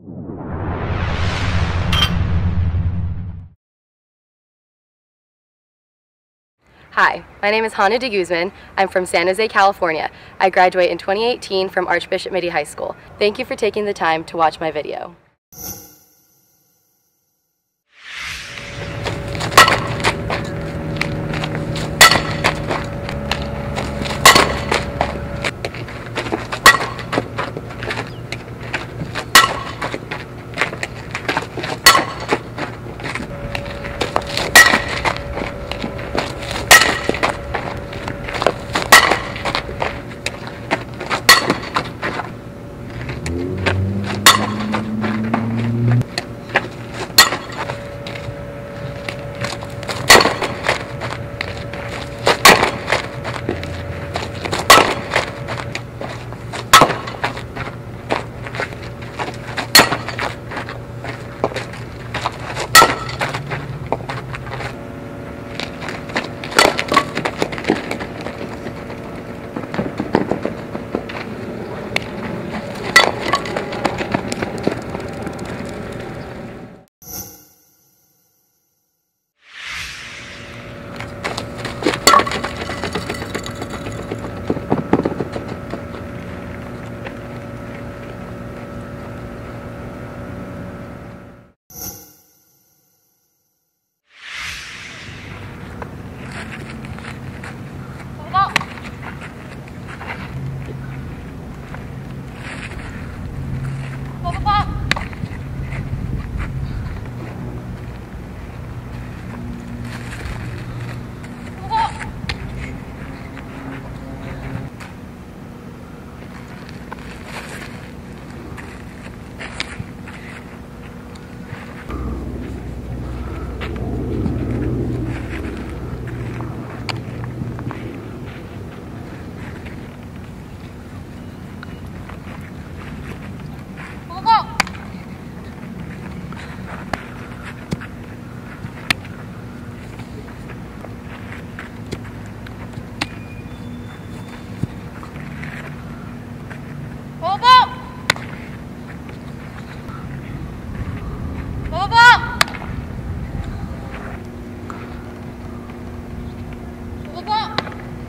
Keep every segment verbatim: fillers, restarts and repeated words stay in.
Hi, my name is Hana DeGuzman. I'm from San Jose, California. I graduate in twenty eighteen from Archbishop Mitty High School. Thank you for taking the time to watch my video.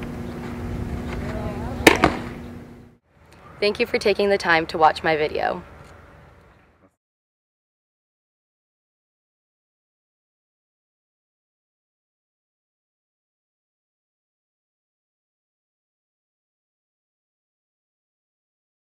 Thank you for taking the time to watch my video.